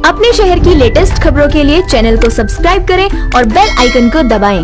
अपने शहर की लेटेस्ट खबरों के लिए चैनल को सब्सक्राइब करें और बेल आइकन को दबाएं।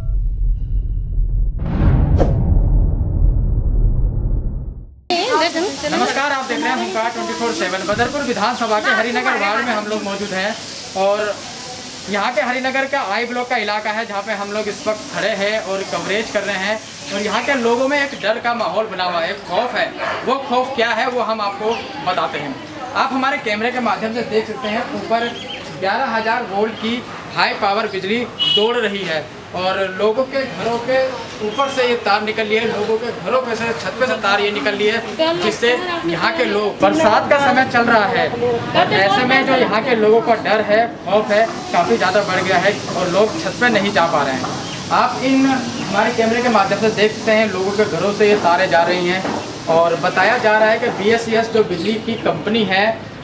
नमस्कार, आप देख रहे हैं हुंकार 24/7। बदरपुर विधानसभा के हरिनगर वार्ड में हम लोग मौजूद हैं और यहाँ के हरिनगर का आई ब्लॉक का इलाका है जहाँ पे हम लोग इस वक्त खड़े हैं और कवरेज कर रहे हैं। और यहाँ के लोगों में एक डर का माहौल बना हुआ है, एक खौफ है। वो खौफ क्या है वो हम आपको बताते हैं। आप हमारे कैमरे के माध्यम से देख सकते हैं, ऊपर 11,000 वोल्ट की हाई पावर बिजली दौड़ रही है और लोगों के घरों के ऊपर से ये तार निकल लिए, लोगों के घरों पे से छत पे से तार ये निकल लिए, जिससे यहाँ के लोग, बरसात का समय चल रहा है और ऐसे में जो यहाँ के लोगों का डर है, खौफ है, काफ़ी ज़्यादा बढ़ गया है और लोग छत पे नहीं जा पा रहे हैं। आप इन हमारे कैमरे के माध्यम से देख सकते हैं, लोगों के घरों से ये तारें जा रही हैं और बताया जा रहा है कि BSES जो बिजली की कंपनी है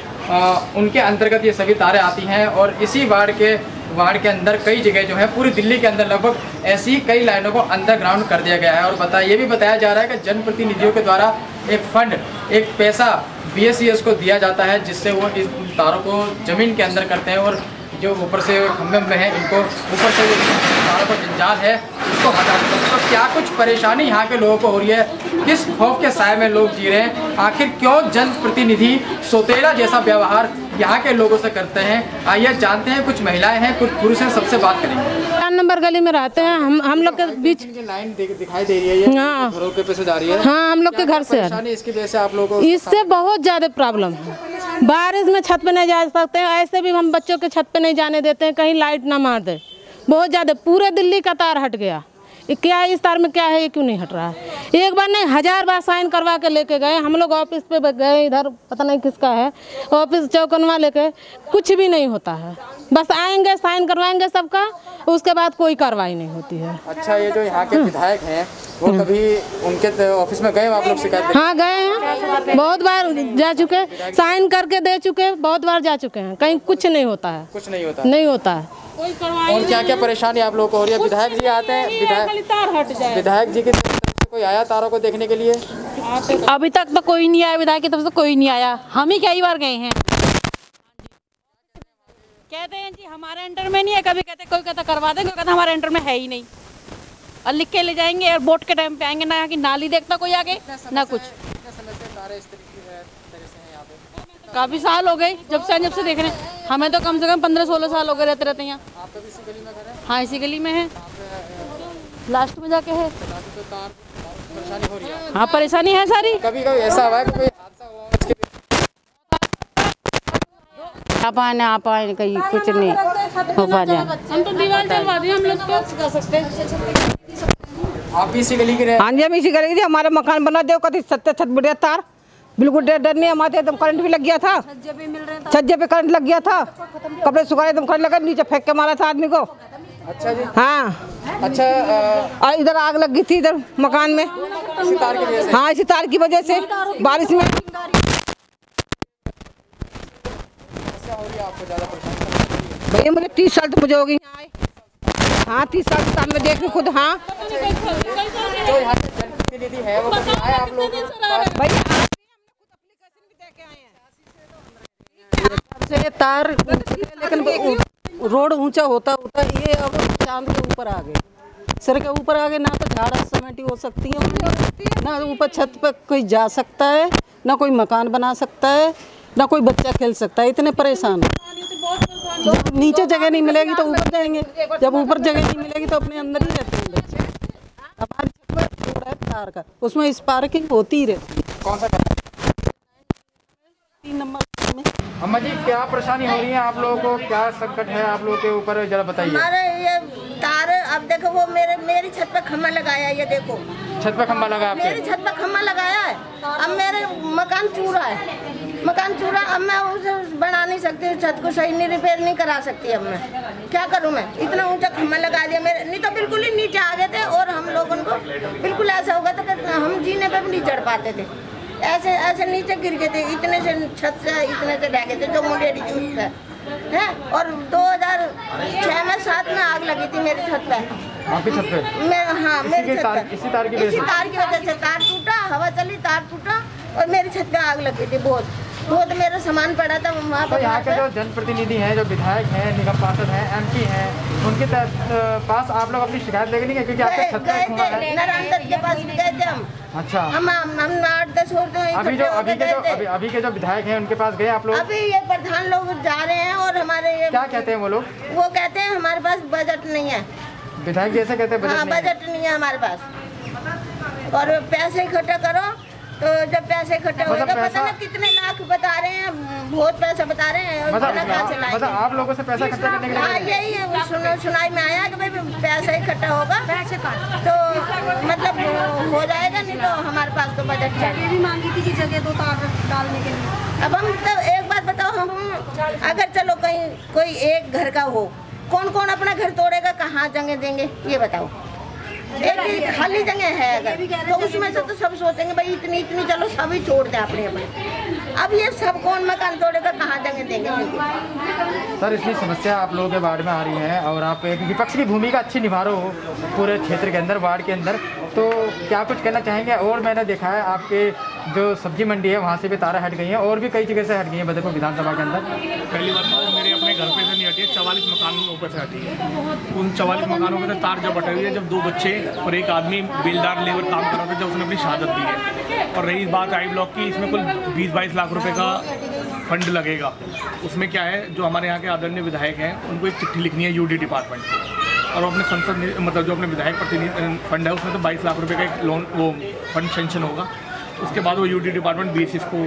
उनके अंतर्गत ये सभी तारें आती हैं और इसी वार्ड के अंदर कई जगह जो है, पूरी दिल्ली के अंदर लगभग ऐसी कई लाइनों को अंडरग्राउंड कर दिया गया है। और ये भी बताया जा रहा है कि जनप्रतिनिधियों के द्वारा एक फंड, एक पैसा BSES को दिया जाता है जिससे वो इस तारों को ज़मीन के अंदर करते हैं और जो ऊपर से खंभे में हैं इनको ऊपर से तारों का जंजाल है उसको हटा देते हैं। तो क्या कुछ परेशानी यहाँ के लोगों को हो रही है, किस खौफ के साए में लोग जी रहे हैं, आखिर क्यों जनप्रतिनिधि सौतेला जैसा व्यवहार यहाँ के लोगों से करते हैं, आइए जानते हैं। कुछ महिलाएं हैं, कुछ पुरुष हैं, सबसे बात करेंगे। 4 नंबर गली में रहते हैं हम लोग के बीच लाइन दिखाई दे रही है, ये हाँ, घरों के पैसे जा रही है। हाँ, हम लोग के घर से परेशानी इसकी वजह से आप लोगों को इससे बहुत ज़्यादा प्रॉब्लम है। बारिश में छत पे नहीं जा सकते हैं, ऐसे भी हम बच्चों के छत पे नहीं जाने देते हैं, कहीं लाइट ना मार दे। बहुत ज़्यादा पूरे दिल्ली का तार हट गया। क्या इस तार में क्या है, ये क्यों नहीं हट रहा है? एक बार नहीं 1000 बार साइन करवा के लेके गए हम लोग। ऑफिस पे गए, इधर पता नहीं किसका है ऑफिस, चौकनवा लेके, कुछ भी नहीं होता है। बस आएंगे, साइन करवाएंगे सबका, उसके बाद कोई कार्रवाई नहीं होती है। अच्छा, ये जो यहाँ के विधायक हैं वो कभी उनके ऑफिस में गए आप लोग शिकायत? हाँ, गए हैं, बहुत बार जा चुके, साइन करके दे चुके, बहुत बार जा चुके हैं, कहीं कुछ नहीं होता है। कुछ नहीं होता, नहीं होता है। और क्या क्या परेशानी आप लोगों को हो रही है? विधायक जी आते हैं, विधायक जी की तरफ से कोई आया तारों को देखने के लिए? अभी तक तो कोई नहीं आया, विधायक की तरफ से कोई नहीं आया। हम ही कई बार गए हैं। कहते हैं जी हमारे एंटर में नहीं है, कभी कहते कोई कहता करवा देंगे, कहता हमारे एंटर में है ही नहीं, और लिख के ले जाएंगे और वोट के टाइम पे आएंगे, ना यहाँ की नाली देखता कोई आगे ना कुछ। काफी साल हो गए जब से देख रहे हैं, हमें तो कम से कम 15-16 साल हो गए रहते यहाँ। आपका भी इसी गली में घर है? हाँ, इसी गली में है, लास्ट में जाके है। परेशानी हो रही है? हाँ, परेशानी है सारी। कभी कभी ऐसा हुआ है कोई हादसा हुआ उसके आ पाए कहीं कुछ नहीं हो पा जाए। हम तो दीवार चलवा दिए, हम लोग क्या कर सकते हैं। आप भी इसी गली के रहे? हाँ जी, हम इसी गली के। हमारे मकान बना दे कभी छत बढ़िया तार, बिल्कुल डर नहीं। हमारे एकदम करंट भी लग गया था, छज्जे पे करंट लग गया था, कपड़े सुखाए एकदम करंट लगा, नीचे फेंक के मारा था आदमी को। अच्छा जी। हाँ, अच्छा, और इधर आग लग गई थी इधर मकान में, इसी तार की वजह से? हाँ, इसी तार की वजह से बारिश में। आपको ज़्यादा परेशानी? भैया मुझे 30 साल तो मुझे हो गई आए। हाँ, 30 साल साल में देख रही खुद। हाँ, तो यहाँ के जनप्रतिनिधि है वो कभी आए आप लोग? भैया से तार, लेकिन रोड ऊंचा होता ये अब चांद के ऊपर आ गए, सिर के ऊपर आ गए। ना तो झाड़ा समेटी हो सकती है, ना ऊपर छत पर कोई जा सकता है, ना कोई मकान बना सकता है, ना कोई बच्चा खेल सकता है। इतने परेशान है। जब नीचे जगह नहीं मिलेगी तो ऊपर जाएंगे, जब ऊपर जगह नहीं मिलेगी तो अपने अंदर ही रहते हैं बच्चे। हमारी छत पर रोड है तार का, उसमें स्पार्किंग होती ही रहती है। कौन सा? 3 नंबर में। अम्मा जी, क्या परेशानी हो रही है आप लोगों को, क्या संकट है आप लोगों के ऊपर, जरा बताइए। हमारे ये तार, अब देखो वो मेरी छत पे खम्भा लगाया है, ये देखो छत पे खंभा लगा आपके? मेरी छत पे खम्भा लगाया है। अब मेरे मकान चूरा है, अब मैं उसे बना नहीं सकती, छत को सही नहीं रिपेयर नहीं करा सकती। अब मैं क्या करूं? मैं इतना ऊंचा खम्भा लगा दिया मेरे, नहीं तो बिल्कुल ही नीचे आ गए थे और हम लोगों को बिल्कुल ऐसा होगा था कि हम जीने पे भी नहीं चढ़ पाते थे। ऐसे नीचे गिर गए थे, इतने से छत से इतने से ढह गए थे, जो मुंडेरी छत है। और 2006 में 7 में आग लगी थी मेरी छत पे। आपकी छत पे? हाँ, मेरी छत पे इसी तार की वजह से तार टूटा, हवा चली, तार टूटा और मेरी छत पे आग लग गई थी बहुत। वो तो मेरा सामान पड़ा था वहाँ तो पर। यहाँ के जो जनप्रतिनिधि हैं, जो विधायक हैं, निगम पार्षद हैं, MP हैं, उनके पास आप लोग अपनी शिकायत लेके नहीं गए? क्योंकि आपके छत पे धुआं है। नारायण दत्त के पास भी गए थे हम। अच्छा, हम 8-10 होते हैं। अभी के जो विधायक हैं उनके पास गए आप लोग? अभी ये प्रधान लोग जा रहे हैं और हमारे ये क्या कहते हैं वो लोग? वो कहते हैं हमारे पास बजट नहीं है। विधायक जैसे कहते हैं हाँ, बजट नहीं है हमारे पास, और पैसे इकट्ठा करो। तो जब पैसे इकट्ठे होगा पता ना कितने लाख बता रहे हैं, बहुत पैसा बता रहे हैं। मतलब आप लोगों से पैसा इकट्ठा करने के लिए? हाँ, यही है, सुनाई में आया कि भाई पैसा इकट्ठा होगा तो मतलब हो जाएगा, नहीं तो हमारे पास तो बजट है। ये भी मांगी थी कि जगह दो तार डालने के लिए। अब हम तो एक बात बताओ, हम अगर चलो कहीं कोई एक घर का हो, कौन कौन अपना घर तोड़ेगा, कहाँ जगह देंगे ये बताओ। एक खाली जगह है अगर तो उसमें से तो सब सोचेंगे भाई इतनी इतनी, चलो सभी छोड़ दें अपने अपने। अब ये सब कौन मकान तोड़ेगा, कहाँ जगह देंगे? सर, इतनी समस्या आप लोगों के वार्ड में आ रही है और आप एक विपक्ष की भूमिका अच्छी निभा रहे हो पूरे क्षेत्र के अंदर, वार्ड के अंदर, तो क्या कुछ कहना चाहेंगे? और मैंने देखा है आपके जो सब्जी मंडी है वहाँ से भी तारा हट गई हैं और भी कई जगह से हट गई हैं बदरपुर विधानसभा के अंदर। पहली बात तो मेरे अपने घर पे से नहीं हटी है, 44 मकान ऊपर से हटी है। उन 44 मकानों में से तार जब हटे हुई है, जब 2 बच्चे और एक आदमी बेलदार लेबर काम कर रहा था, जब उसने अपनी शहादत दी है। और रही बात आई ब्लॉक की, इसमें कुल 20-22 लाख रुपए का फंड लगेगा। उसमें क्या है, जो हमारे यहाँ के आदरणीय विधायक हैं उनको एक चिट्ठी लिखनी है यूडी डिपार्टमेंट को, और अपने संसद मतलब जो अपने विधायक प्रतिनिधि फंड है उसमें तो 22 लाख रुपए का एक लोन वो फंड सेंक्शन होगा। उसके बाद वो यूडी डिपार्टमेंट BSS को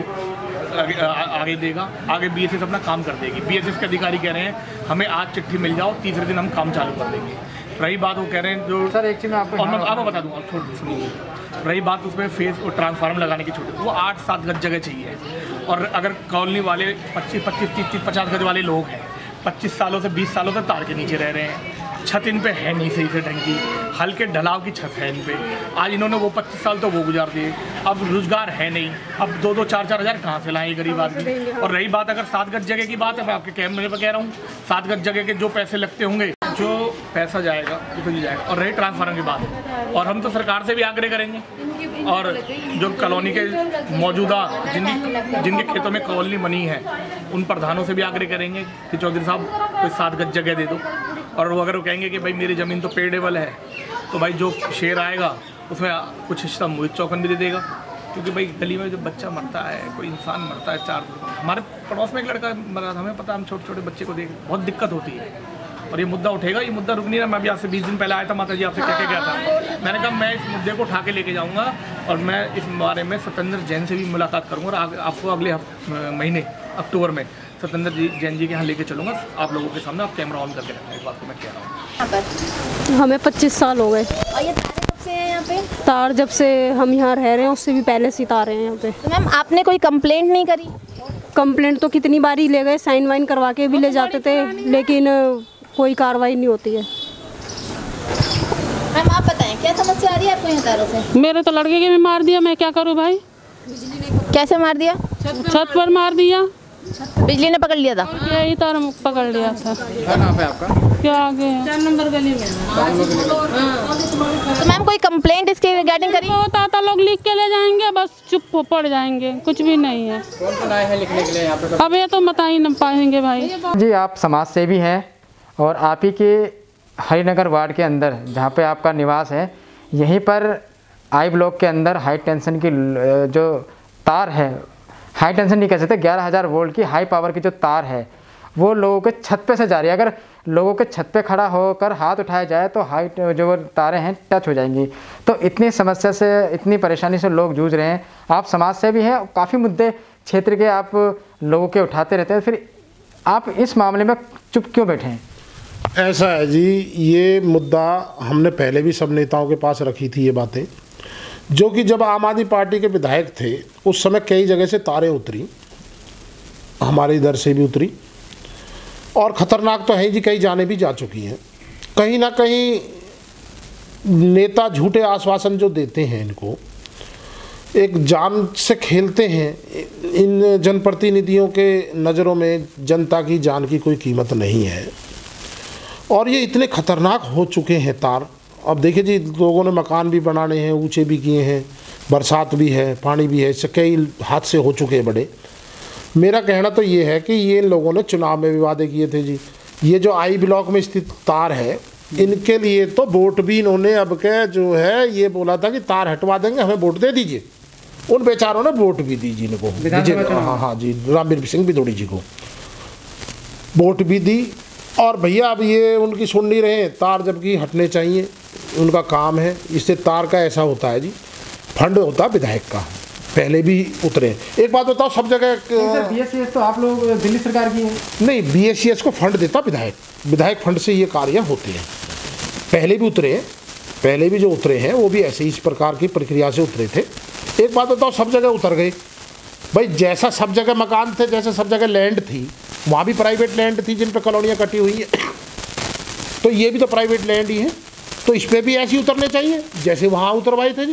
आगे देगा, आगे BSS अपना काम कर देगी। BSS के अधिकारी कह रहे हैं हमें आज चिट्ठी मिल जाओ, तीसरे दिन हम काम चालू कर देंगे। रही बात वो कह रहे हैं जो सर एक चीज़ मैं आपको और मैं आपको बता दूँगा, छोड़ सुनिए। रही बात उसमें फेस और ट्रांसफार्मर लगाने की छोटी, वो 8-7 गज जगह चाहिए। और अगर कॉलोनी वाले 25-25, 30-30, 50 गज वाले लोग हैं, 25 सालों से 20 सालों से तार के नीचे रह रहे हैं, छत इन पे है नहीं सही से ढंग की, हल्के ढलाव की छत है इन पे। आज इन्होंने वो 25 साल तो वो गुजार दिए, अब रोजगार है नहीं, अब 2-2, 4-4 हज़ार कहाँ से लाएं गरीब आदमी। और रही बात अगर 7 गज जगह की बात है, मैं आपके कैमरे पर कह रहा हूँ, 7 गज जगह के जो पैसे लगते होंगे, जो पैसा जाएगा वो तो जाएगा। और रही ट्रांसफार्मर की बात, और हम तो सरकार से भी आग्रह करेंगे, और जो कॉलोनी के मौजूदा जिनके खेतों में कॉलोनी बनी है उन प्रधानों से भी आग्रह करेंगे कि चौधरी साहब कोई 7 गज जगह दे दो। और वो अगर वो कहेंगे कि भाई मेरी ज़मीन तो पेडेबल है, तो भाई जो शेयर आएगा उसमें कुछ हिस्सा मोहित चौकन भी दे देगा। क्योंकि भाई गली में जब बच्चा मरता है, कोई इंसान मरता है, 4 हमारे पड़ोस में एक लड़का मरा था, हमें पता, हम छोटे छोटे बच्चे को देख बहुत दिक्कत होती है। और ये मुद्दा उठेगा, ये मुद्दा रुक नहीं रहा। मैं अभी आपसे 20 दिन पहले आया था, माता जी आपसे कह के गया था, मैंने कहा मैं इस मुद्दे को उठा के लेके जाऊँगा और मैं इस बारे में सत्येंद्र जैन से भी मुलाकात करूँगा और आपको अगले महीने अक्टूबर में सत्येंद्र जैन जी के यहाँ लेके चलूँगा आप लोगों के सामने। आप कैमरा ऑन करके रखना, इस बात को मैं कह रहा हूँ। हमें 25 साल हो गए। और ये तारे कब से हैं यहाँ पे? तार जब से हम यहाँ रह रहे हैं उससे भी पहले से तार हैं यहाँ पे। तो मैम आपने कोई कंप्लेंट नहीं करी? कंप्लेंट तो कितनी बारी ले गए, साइन वाइन करवा के भी ले जाते थे, लेकिन कोई कार्रवाई नहीं होती है। मैम आप बताएं क्या समस्या आ रही है आपको यहाँ तारों से? मेरे तो लड़के के भी मार दिया, मैं क्या करूँ भाई? कैसे मार दिया? छत पर मार दिया, बिजली ने पकड़ लिया था? यही तार पकड़ लिया था। कहाँ पे आपका? क्या आगे 4 नंबर गली में। तो मैम कोई कंप्लेंट इसके रिगार्डिंग करी? वो ताता लोग लिख के ले जाएंगे, बस चुप पड़ जाएंगे, कुछ भी नहीं है। कौन आए हैं लिखने के लिए यहाँ पे? अब ये तो बता ही नहीं पाएंगे भाई। जी, आप समाज सेवी हैं और आप ही के हरिनगर वार्ड के अंदर जहाँ पे आपका निवास है, यहीं पर आई ब्लॉक के अंदर हाई टेंशन की जो तार है, हाई टेंशन नहीं कह सकते, 11,000 वोल्ट की हाई पावर की जो तार है वो लोगों के छत पे से जा रही है। अगर लोगों के छत पे खड़ा होकर हाथ उठाया जाए तो हाई जो तारें हैं टच हो जाएंगी। तो इतनी समस्या से, इतनी परेशानी से लोग जूझ रहे हैं। आप समाज सेवी हैं, काफ़ी मुद्दे क्षेत्र के आप लोगों के उठाते रहते हैं, फिर आप इस मामले में चुप क्यों बैठे हैं? ऐसा है जी, ये मुद्दा हमने पहले भी सब नेताओं के पास रखी थी ये बातें, जो कि जब आम आदमी पार्टी के विधायक थे उस समय कई जगह से तारें उतरी, हमारे इधर से भी उतरी, और ख़तरनाक तो है जी, कई जाने भी जा चुकी हैं। कहीं ना कहीं नेता झूठे आश्वासन जो देते हैं, इनको एक जान से खेलते हैं। इन जनप्रतिनिधियों के नज़रों में जनता की जान की कोई कीमत नहीं है, और ये इतने खतरनाक हो चुके हैं तार। अब देखिए जी, लोगों ने मकान भी बनाने हैं, ऊंचे भी किए हैं, बरसात भी है, पानी भी है, इससे कई हादसे हो चुके हैं बड़े। मेरा कहना तो ये है कि ये इन लोगों ने चुनाव में भी वादे किए थे जी। ये जो आई ब्लॉक में स्थित तार है, इनके लिए तो वोट भी इन्होंने अब के जो है ये बोला था कि तार हटवा देंगे, हमें वोट दे दीजिए। उन बेचारों ने वोट भी दी जी इनको, हाँ जी, रामवीर सिंह बिदोड़ी जी को वोट भी दी। और भैया अब ये उनकी सुन नहीं रहे, तार जबकि हटने चाहिए, उनका काम है। इससे तार का ऐसा होता है जी, फंड होता है विधायक का, पहले भी उतरे। एक बात बताओ, सब जगह BSCS तो आप लोग दिल्ली सरकार की है? नहीं, BSCS को फंड देता विधायक, विधायक फंड से ये कार्य होते हैं। पहले भी उतरे हैं, पहले भी जो उतरे हैं वो भी ऐसे ही इस प्रकार की प्रक्रिया से उतरे थे। एक बात बताओ, सब जगह उतर गए भाई। जैसा सब जगह मकान थे, जैसे सब जगह लैंड थी, वहाँ भी प्राइवेट लैंड थी जिन पर कॉलोनियाँ कटी हुई हैं, तो ये भी तो प्राइवेट लैंड ही है, तो इस पर भी ऐसे ही उतरने चाहिए जैसे वहाँ उतरवाए थे जी।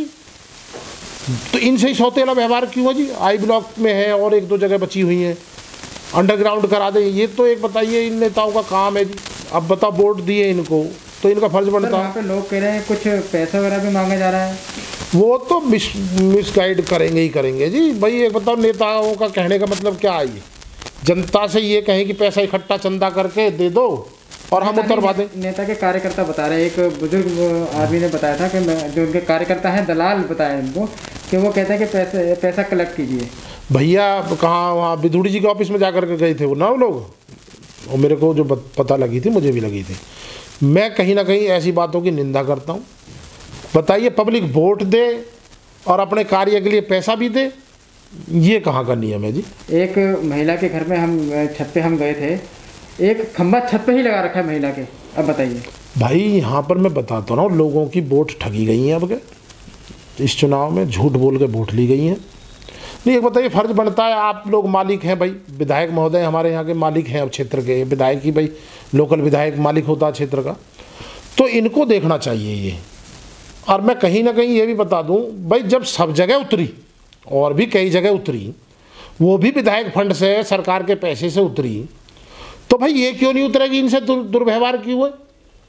तो इनसे ही सौतेला व्यवहार क्यों है जी? आई ब्लॉक में है और एक दो जगह बची हुई हैं, अंडरग्राउंड करा दें। ये तो एक बताइए, इन नेताओं का काम है जी। अब बताओ, वोट दिए इनको तो इनका फर्ज बनता है। लोग कह रहे हैं कुछ पैसा वगैरह भी मांगा जा रहा है, वो तो मिसगाइड करेंगे ही करेंगे जी। भाई एक बताओ, नेताओं का कहने का मतलब क्या है? जनता से ये कहें कि पैसा इकट्ठा चंदा करके दे दो और हम उतरवा दें। नेता के कार्यकर्ता बता रहे हैं, एक बुजुर्ग आदमी ने बताया था कि जो उनके कार्यकर्ता हैं, दलाल बताया इनको, कि वो कहते हैं कि पैसा कलेक्ट कीजिए। भैया कहाँ, वहाँ बिदुड़ी जी के ऑफिस में जाकर के गए थे वो ना, वो लोग, और मेरे को जो पता लगी थी, मुझे भी लगी थी। मैं कहीं ना कहीं ऐसी बातों की निंदा करता हूँ। बताइए, पब्लिक वोट दे और अपने कार्य के लिए पैसा भी दे, ये कहाँ का नियम है जी? एक महिला के घर में हम छत पे हम गए थे, एक खंबा छत पे ही लगा रखा है महिला के। अब बताइए भाई, यहाँ पर मैं बताता हूँ, लोगों की वोट ठगी गई हैं। अब के इस चुनाव में झूठ बोल के वोट ली गई हैं। नहीं, एक बताइए, फर्ज बनता है, आप लोग मालिक हैं भाई, विधायक महोदय हमारे यहाँ के मालिक हैं, अब क्षेत्र के विधायक ही भाई, लोकल विधायक मालिक होता है क्षेत्र का, तो इनको देखना चाहिए ये। और मैं कहीं ना कहीं ये भी बता दूं भाई, जब सब जगह उतरी और भी कई जगह उतरी, वो भी विधायक फंड से, सरकार के पैसे से उतरी, तो भाई ये क्यों नहीं उतरेगी? इनसे दुर्व्यवहार क्यों है?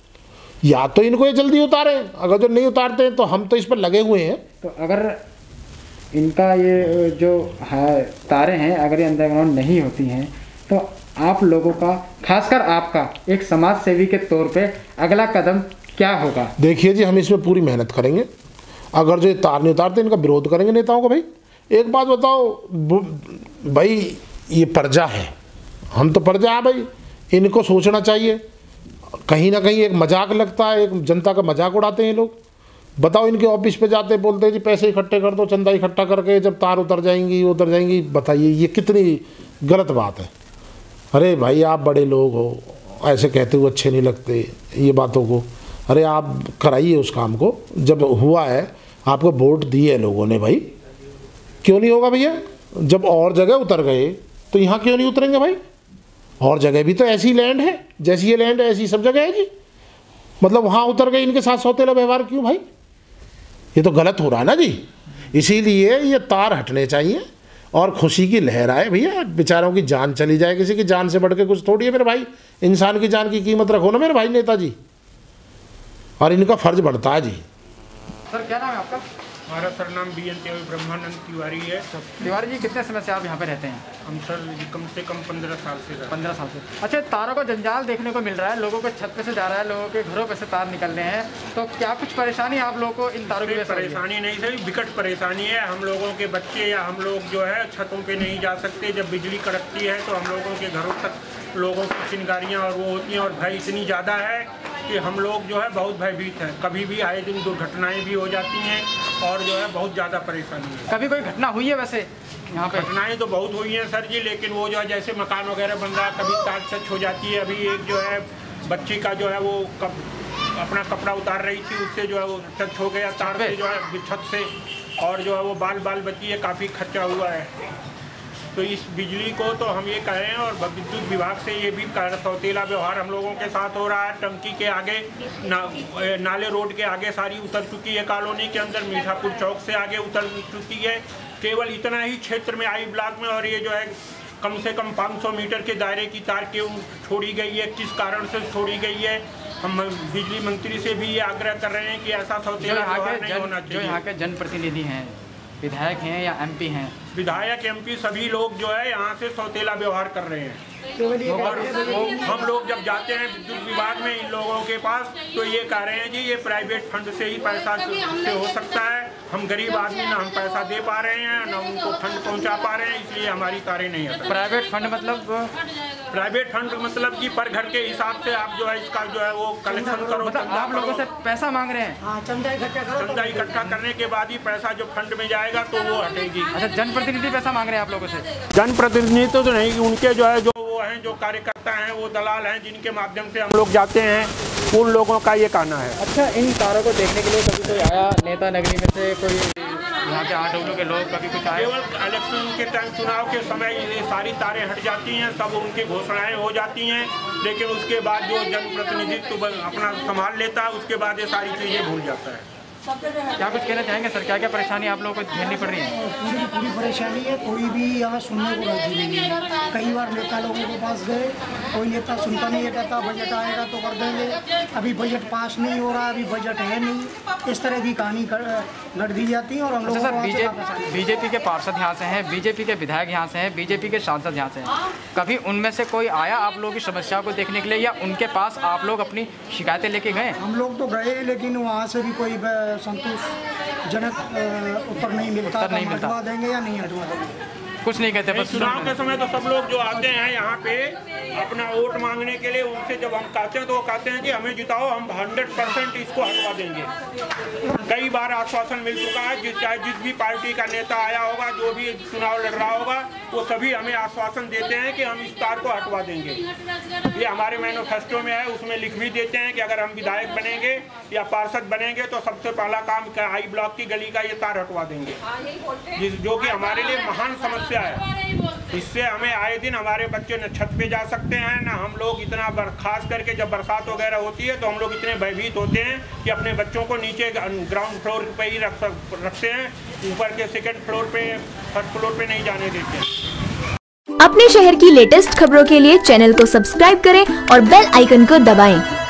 या तो इनको ये जल्दी उतारे, अगर जो नहीं उतारते तो हम तो इस पर लगे हुए हैं। तो अगर इनका ये जो है तारे हैं, अगर ये अंडरग्राउंड नहीं होती हैं, तो आप लोगों का, खासकर आपका एक समाज सेवी के तौर पे अगला कदम क्या होगा? देखिए जी, हम इसमें पूरी मेहनत करेंगे। अगर जो ये तार नहीं उतारते, इनका विरोध करेंगे नेताओं को। भाई एक बात बताओ भाई, ये प्रजा है, हम तो प्रजा है भाई, इनको सोचना चाहिए। कहीं ना कहीं एक मजाक लगता है, एक जनता का मजाक उड़ाते हैं लोग। बताओ, इनके ऑफिस पे जाते बोलते हैं जी पैसे इकट्ठे कर दो, चंदा इकट्ठा करके जब तार उतर जाएंगी। बताइए ये कितनी गलत बात है। अरे भाई, आप बड़े लोग हो, ऐसे कहते हुए अच्छे नहीं लगते ये बातों को। अरे आप कराइए उस काम को, जब हुआ है, आपको वोट दिए लोगों ने भाई, क्यों नहीं होगा भैया? जब और जगह उतर गए तो यहाँ क्यों नहीं उतरेंगे भाई? और जगह भी तो ऐसी लैंड है, जैसी ये लैंड है ऐसी सब जगह है जी। मतलब वहाँ उतर गए, इनके साथ सौतेला व्यवहार क्यों भाई? ये तो गलत हो रहा है ना जी। इसीलिए ये तार हटने चाहिए और खुशी की लहर आए भैया। बेचारों की जान चली जाए, किसी की जान से बढ़ के कुछ थोड़ी है मेरे भाई। इंसान की जान की कीमत रखो ना मेरे भाई नेताजी, और इनका फर्ज बढ़ता है जी। सर क्या नाम है आपका? हमारा सरनाम BN ब्रह्मानंद तिवारी है। तिवारी जी, कितने समय से आप यहाँ पे रहते हैं? हम सर कम से कम 15 साल से। 15 साल से। अच्छा, तारों का जंजाल देखने को मिल रहा है, लोगों के छत पे से जा रहा है, लोगों के घरों पे से तार निकल रहे हैं, तो क्या कुछ परेशानी आप लोगों को इन तारों की? परेशानी नहीं सर, विकट परेशानी है। हम लोगों के बच्चे या हम लोग जो है छतों पे नहीं जा सकते। जब बिजली कड़कती है तो हम लोगों के घरों तक लोगों की चिंगारियाँ और वो होती हैं, और भय इतनी ज़्यादा है कि हम लोग जो है बहुत भयभीत हैं। कभी भी आए दिन दुर्घटनाएँ भी हो जाती हैं और जो है बहुत ज़्यादा परेशानी है। कभी कोई घटना हुई है वैसे यहाँ पे? घटनाएं तो बहुत हुई हैं सर जी, लेकिन वो जो है जैसे मकान वगैरह बन रहा है, कभी तार सच हो जाती है। अभी एक जो है बच्ची का जो है वो अपना कपड़ा उतार रही थी, उससे जो है वो टच हो गया तार से, जो है छत से, और जो है वो बाल बची है, काफ़ी खर्चा हुआ है। तो इस बिजली को तो हम ये कह रहे हैं, और विद्युत विभाग से ये भी सौतेला व्यवहार हम लोगों के साथ हो रहा है। टंकी के आगे, नाले रोड के आगे सारी उतर चुकी है, कॉलोनी के अंदर मीठापुर चौक से आगे उतर चुकी है। केवल इतना ही क्षेत्र में आई ब्लॉक में, और ये जो है कम से कम 500 मीटर के दायरे की तार क्यों छोड़ी गई है, किस कारण से छोड़ी गई है। हम बिजली मंत्री से भी ये आग्रह कर रहे हैं कि ऐसा सौतेला व्यवहार नहीं होना चाहिए। जो यहाँ के जनप्रतिनिधि हैं, विधायक हैं या MP हैं, विधायक MP सभी लोग जो है यहाँ से सौतेला व्यवहार कर रहे हैं। और हम लोग जब जाते हैं विद्युत विभाग में इन लोगों के पास तो ये कह रहे हैं जी ये प्राइवेट फंड से ही पैसा से हो सकता है, हम गरीब आदमी ना हम पैसा दे पा रहे हैं ना उनको फंड पहुंचा पा रहे हैं, इसलिए हमारी कारें नहीं है। प्राइवेट फंड मतलब? प्राइवेट फंड मतलब कि पर घर के हिसाब से आप जो है इसका जो है वो कलेक्शन करो। मतलब आप लोगों से पैसा मांग रहे हैं? चंदा इकट्ठा करने के बाद ही पैसा जो फंड में जाएगा तो वो हटेगी। अच्छा, जनप्रतिनिधि पैसा मांग रहे हैं आप लोगों से? जनप्रतिनिधि तो नहीं, उनके जो है जो वो हैं जो कार्यकर्ता हैं वो दलाल हैं जिनके माध्यम से हम लोग जाते हैं, उन लोगों का ये कहना है। अच्छा, इन तारों को देखने के लिए कभी कोई आया नेता नगरी में से, कोई यहाँ के RW के लोग कभी कुछ आए? केवल इलेक्शन के टाइम चुनाव के समय ये सारी तारें हट जाती हैं, सब उनकी घोषणाएं हो जाती हैं, लेकिन उसके बाद जो जनप्रतिनिधित्व अपना संभाल लेता है उसके बाद ये सारी चीज़ें भूल जाता है। क्या कुछ कहना चाहेंगे सर? क्या परेशानी आप लोगों को झेलनी पड़ रही है? पूरी परेशानी है, कोई भी यहाँ सुनने को राजी नहीं है। कई बार नेता लोगों के पास गए, कोई नेता सुनता नहीं है, कहता बजट आएगा तो कर देंगे, अभी बजट पास नहीं हो रहा, अभी बजट है नहीं, इस तरह की कहानी लड़ दी जाती है। और हम लोग बीजेपी के पार्षद यहाँ से हैं, बीजेपी के विधायक यहाँ से हैं, बीजेपी के सांसद यहाँ से हैं, कभी उनमें से कोई आया आप लोगों की समस्या को देखने के लिए या उनके पास आप लोग अपनी शिकायतें लेके गए? हम लोग तो गए, लेकिन वहाँ से भी कोई संतोषजनक उत्तर नहीं मिलता। हटवा देंगे या नहीं हटवा देंगे, कुछ नहीं कहते। बस चुनाव के समय तो सब लोग जो आते हैं यहाँ पे अपना वोट मांगने के लिए, उनसे जब हम कहते हैं तो वो कहते हैं कि हमें जिताओ, हम 100% इसको हटवा देंगे। कई बार आश्वासन मिल चुका है, चाहे जिस भी पार्टी का नेता आया होगा, जो भी चुनाव लड़ रहा होगा, वो सभी हमें आश्वासन देते हैं कि हम इस तार को हटवा देंगे। ये हमारे मैनिफेस्टो में है, उसमें लिख भी देते हैं कि अगर हम विधायक बनेंगे या पार्षद बनेंगे तो सबसे पहला काम I ब्लॉक की गली का ये तार हटवा देंगे, जो कि हमारे लिए महान समस्या है। इससे हमें आए दिन हमारे बच्चे न छत पे जा सकते हैं, ना हम लोग इतना खास करके जब बरसात वगैरह होती है तो हम लोग इतने भयभीत होते हैं कि अपने बच्चों को नीचे ग्राउंड फ्लोर पे ही रखते हैं, ऊपर के सेकंड फ्लोर पे, थर्ड फ्लोर पे नहीं जाने देते। अपने शहर की लेटेस्ट खबरों के लिए चैनल को सब्सक्राइब करें और बेल आइकन को दबाएं।